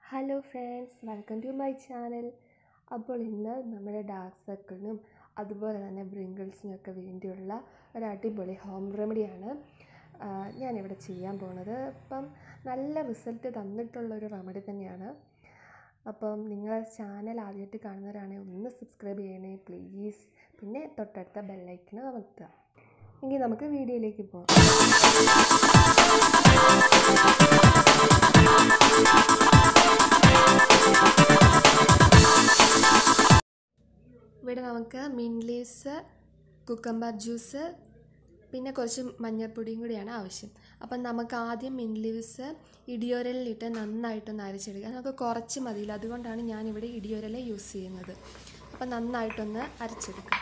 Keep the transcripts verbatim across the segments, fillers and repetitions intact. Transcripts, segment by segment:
Hello friends, welcome to my channel. അപ്പോൾ ഇന്ന് നമ്മുടെ ഡാർക്ക് സർക്കിളിനും അതുപോലെ തന്നെ wrinkles-നൊക്കെ വേണ്ടിയുള്ള ഒരു അടിപൊളി ഹോം റെമഡിയാണ് ഞാനിവിടെ ചെയ്യാൻ പോകുന്നത്. അപ്പം നല്ല റിസൾട്ട് തന്നിട്ടുള്ളൊരു റെമഡി തന്നെയാണ്. അപ്പം നിങ്ങൾ ചാനൽ ആദ്യമായിട്ട് കാണുന്നവരാണെങ്കിൽ ഒന്ന് സബ്സ്ക്രൈബ് ചെയ്യണേ പ്ലീസ്. പിന്നെ തൊട്ടടുത്ത ബെല്ലൈക്കൺ അമർത്തുക. എങ്കിൽ നമുക്ക് വീഡിയോയിലേക്ക് പോകാം. ഇവിടെ നമുക്ക് മിൻറ്റ് ലീവ്സ്, കുക്കമ്പർ ജ്യൂസ്, പിന്നെ കുറച്ച് മഞ്ഞൾപ്പൊടിയും കൂടിയാണ് ആവശ്യം. അപ്പം നമുക്ക് ആദ്യം മിൻറ്റ് ലീവ്സ് ഇടിയോരലിലിട്ട് നന്നായിട്ടൊന്ന് അരച്ചെടുക്കുക. നമുക്ക് കുറച്ച് മതിയില്ല, അതുകൊണ്ടാണ് ഞാനിവിടെ ഇടിയോരൽ യൂസ് ചെയ്യുന്നത്. അപ്പം നന്നായിട്ടൊന്ന് അരച്ചെടുക്കുക.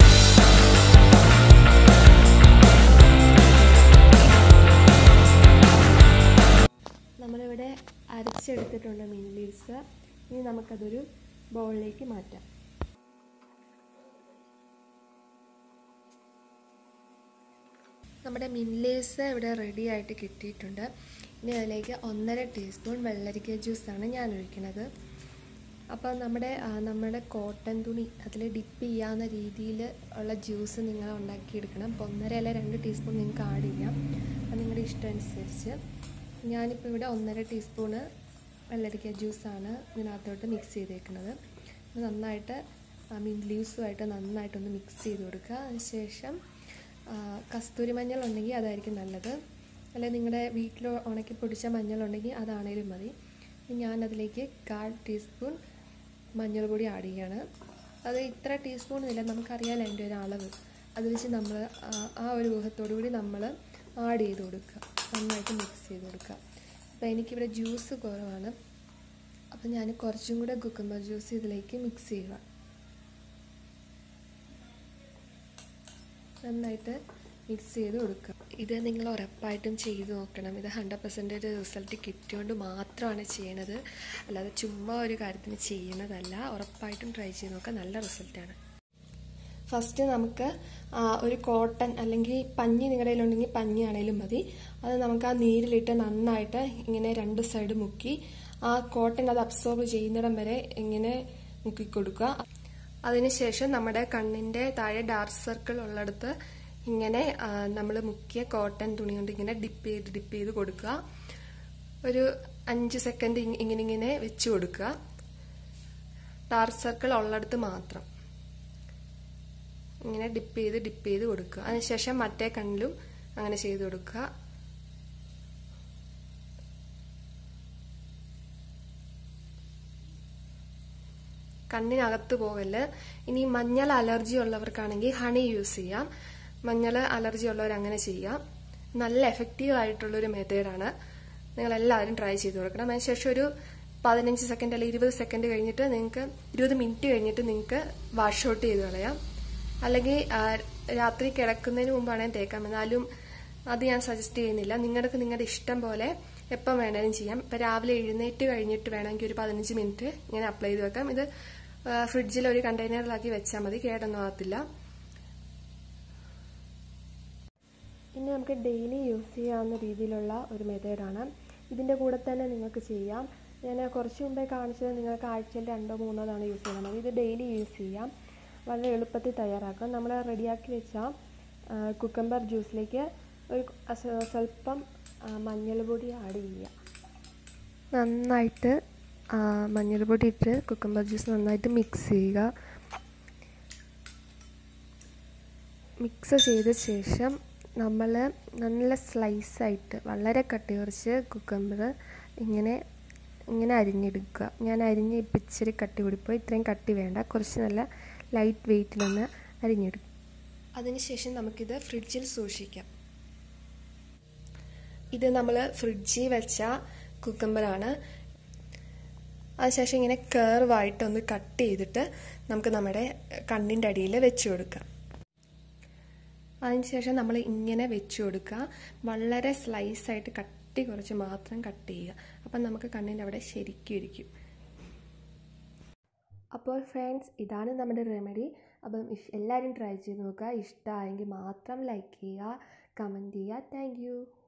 നമ്മളിവിടെ അരച്ചെടുത്തിട്ടുണ്ട് മിൻറ്റ് ലീവ്സ്. ഇനി നമുക്കതൊരു ബൗളിലേക്ക് മാറ്റാം. നമ്മുടെ മിൻറ്റ് ലീവ്സ് ഇവിടെ റെഡി ആയിട്ട് കിട്ടിയിട്ടുണ്ട്. ഇനി അതിലേക്ക് ഒന്നര ടീസ്പൂൺ വെള്ളരിക്ക ജ്യൂസാണ് ഞാൻ ഒഴിക്കുന്നത്. അപ്പോൾ നമ്മുടെ നമ്മുടെ കോട്ടൺ തുണി അതിൽ ഡിപ്പ് ചെയ്യാവുന്ന രീതിയിൽ ഉള്ള ജ്യൂസ് നിങ്ങൾ ഉണ്ടാക്കിയെടുക്കണം. അപ്പോൾ ഒന്നര അല്ല രണ്ട് ടീസ്പൂൺ നിങ്ങൾക്ക് ആഡ് ചെയ്യാം, അത് നിങ്ങളുടെ ഇഷ്ടം അനുസരിച്ച്. ഞാനിപ്പോൾ ഇവിടെ ഒന്നര ടീസ്പൂണ് വെള്ളരിക്ക ജ്യൂസാണ് ഇതിനകത്തോട്ട് മിക്സ് ചെയ്തേക്കുന്നത്. നന്നായിട്ട് മിൻറ്റ് ലീവ്സുമായിട്ട് നന്നായിട്ടൊന്ന് മിക്സ് ചെയ്ത് കൊടുക്കുക. അതിനുശേഷം കസ്തൂരി മഞ്ഞൾ ഉണ്ടെങ്കിൽ അതായിരിക്കും നല്ലത്, അല്ലെങ്കിൽ നിങ്ങളുടെ വീട്ടിൽ ഉണക്കി പൊടിച്ച മഞ്ഞളുണ്ടെങ്കിൽ അതാണേലും മതി. ഞാനതിലേക്ക് കാൽ ടീസ്പൂൺ മഞ്ഞൾപ്പൊടി ആഡ് ചെയ്യുകയാണ്. അത് ഇത്ര ടീസ്പൂൺ ഇല്ല, നമുക്കറിയാമല്ലോ അതിൻ്റെ ഒരു അളവ്. അത് വെച്ച് നമ്മൾ ആ ഒരു ഊഹത്തോടു കൂടി നമ്മൾ ആഡ് ചെയ്ത് കൊടുക്കുക, നന്നായിട്ട് മിക്സ് ചെയ്ത് കൊടുക്കുക. അപ്പോൾ എനിക്കിവിടെ ജ്യൂസ് കുറവാണ്, അപ്പോൾ ഞാൻ കുറച്ചും കൂടെ കുക്കുമ്പർ ജ്യൂസ് ഇതിലേക്ക് മിക്സ് ചെയ്യുക. നന്നായിട്ട് മിക്സ് ചെയ്ത് കൊടുക്കുക. ഇത് നിങ്ങൾ ഉറപ്പായിട്ടും ചെയ്ത് നോക്കണം. ഇത് ഹൺഡ്രഡ് പെർസെൻറ്റേജ് റിസൾട്ട് കിട്ടിയോണ്ട് മാത്രമാണ് ചെയ്യണത്, അല്ലാതെ ചുമ്മാ ഒരു കാര്യത്തിന് ചെയ്യുന്നതല്ല. ഉറപ്പായിട്ടും ട്രൈ ചെയ്ത് നോക്കുക, നല്ല റിസൾട്ടാണ്. ഫസ്റ്റ് നമുക്ക് ഒരു കോട്ടൺ അല്ലെങ്കിൽ പഞ്ഞി നിങ്ങളുടെ കയ്യിലുണ്ടെങ്കിൽ പഞ്ഞി ആണെങ്കിലും മതി. അത് നമുക്ക് ആ നീരിലിട്ട് നന്നായിട്ട് ഇങ്ങനെ രണ്ട് സൈഡ് മുക്കി ആ കോട്ടൺ അത് അബ്സോർബ് ചെയ്യുന്നിടം വരെ ഇങ്ങനെ മുക്കി കൊടുക്കുക. അതിനുശേഷം നമ്മുടെ കണ്ണിൻ്റെ താഴെ ഡാർക്ക് സർക്കിൾ ഉള്ളിടത്ത് ഇങ്ങനെ നമ്മൾ മുക്കിയ കോട്ടൺ തുണി കൊണ്ട് ഇങ്ങനെ ഡിപ്പ് ചെയ്ത് ഡിപ്പ് ചെയ്ത് കൊടുക്കുക. ഒരു അഞ്ച് സെക്കൻഡ് ഇങ്ങനെ ഇങ്ങനെ വെച്ച് കൊടുക്കുക, ഡാർക്ക് സർക്കിൾ ഉള്ളിടത്ത് മാത്രം ഇങ്ങനെ ഡിപ്പ് ചെയ്ത് ഡിപ്പ് ചെയ്ത് കൊടുക്കുക. അതിനുശേഷം മറ്റേ കണ്ണിലും അങ്ങനെ ചെയ്ത് കൊടുക്കുക. കണ്ണിനകത്ത് പോകല്. ഇനി മഞ്ഞൾ അലർജി ഉള്ളവർക്കാണെങ്കിൽ ഹണി യൂസ് ചെയ്യാം. മഞ്ഞൾ അലർജി ഉള്ളവർ അങ്ങനെ ചെയ്യാം. നല്ല എഫക്റ്റീവ് ആയിട്ടുള്ളൊരു മെത്തേഡാണ്. നിങ്ങളെല്ലാവരും ട്രൈ ചെയ്ത് കൊടുക്കണം. അതിനുശേഷം ഒരു പതിനഞ്ച് സെക്കൻഡ് അല്ലെങ്കിൽ ഇരുപത് സെക്കൻഡ് കഴിഞ്ഞിട്ട് നിങ്ങൾക്ക് ഇരുപത് മിനിറ്റ് കഴിഞ്ഞിട്ട് നിങ്ങൾക്ക് വാഷ് ഔട്ട് ചെയ്ത് കളയാം. അല്ലെങ്കിൽ രാത്രി കിടക്കുന്നതിന് മുമ്പാണെങ്കിൽ തേക്കാം. എന്നാലും അത് ഞാൻ സജസ്റ്റ് ചെയ്യുന്നില്ല. നിങ്ങൾക്ക് നിങ്ങളുടെ ഇഷ്ടം പോലെ എപ്പം വേണേലും ചെയ്യാം. ഇപ്പം രാവിലെ എഴുന്നേറ്റ് കഴിഞ്ഞിട്ട് വേണമെങ്കിൽ ഒരു പതിനഞ്ച് മിനിറ്റ് ഇങ്ങനെ അപ്ലൈ ചെയ്ത് വെക്കാം. ഇത് ഫ്രിഡ്ജിൽ ഒരു കണ്ടെയ്നറിലാക്കി വെച്ചാൽ മതി, കേടൊന്നും ആകത്തില്ല. ഇനി നമുക്ക് ഡെയിലി യൂസ് ചെയ്യാവുന്ന രീതിയിലുള്ള ഒരു മെത്തേഡാണ്. ഇതിൻ്റെ കൂടെ തന്നെ നിങ്ങൾക്ക് ചെയ്യാം. ഞാൻ കുറച്ച് മുമ്പേ കാണിച്ചത് നിങ്ങൾക്ക് ആഴ്ചയിൽ രണ്ടോ മൂന്നോ തവണ യൂസ് ചെയ്യണം മതി. ഇത് ഡെയിലി യൂസ് ചെയ്യാം, വളരെ എളുപ്പത്തിൽ തയ്യാറാക്കാം. നമ്മൾ റെഡിയാക്കി വെച്ച കുക്കമ്പർ ജ്യൂസിലേക്ക് ഒരു സ്വല്പം മഞ്ഞൾപ്പൊടി ആഡ് ചെയ്യുക. നന്നായിട്ട് മഞ്ഞൾപ്പൊടി ഇട്ട് കുക്കമ്പർ ജ്യൂസ് നന്നായിട്ട് മിക്സ് ചെയ്യുക. മിക്സ് ചെയ്ത ശേഷം നമ്മൾ നല്ല സ്ലൈസായിട്ട് വളരെ കട്ടി കുറച്ച് കുക്കമ്പർ ഇങ്ങനെ ഇങ്ങനെ അരിഞ്ഞെടുക്കുക. ഞാൻ അരിഞ്ഞ് ഇപ്പം ഇച്ചിരി കട്ടി കൂടിപ്പോയി, ഇത്രയും കട്ടി വേണ്ട, കുറച്ച് നല്ല ലൈറ്റ് വെയ്റ്റിലൊന്ന് അരിഞ്ഞെടുക്കും. അതിനുശേഷം നമുക്കിത് ഫ്രിഡ്ജിൽ സൂക്ഷിക്കാം. ഇത് നമ്മൾ ഫ്രിഡ്ജിൽ വെച്ച കുക്കമ്പറാണ്. അതിനുശേഷം ഇങ്ങനെ കർവായിട്ടൊന്ന് കട്ട് ചെയ്തിട്ട് നമുക്ക് നമ്മുടെ കണ്ണിൻ്റെ അടിയിൽ വെച്ച് കൊടുക്കാം. അതിനുശേഷം നമ്മൾ ഇങ്ങനെ വെച്ച് കൊടുക്കുക. വളരെ സ്ലൈസായിട്ട് കട്ടി കുറച്ച് മാത്രം കട്ട് ചെയ്യുക. അപ്പം നമുക്ക് കണ്ണിൻ്റെ അവിടെ ശരിക്കും ഇരിക്കും. അപ്പോൾ ഫ്രണ്ട്സ്, ഇതാണ് നമ്മുടെ റെമഡി. അപ്പം എല്ലാവരും ട്രൈ ചെയ്ത് നോക്കുക. ഇഷ്ടമായെങ്കിൽ മാത്രം ലൈക്ക് ചെയ്യുക, കമൻറ്റ് ചെയ്യുക. Thank U.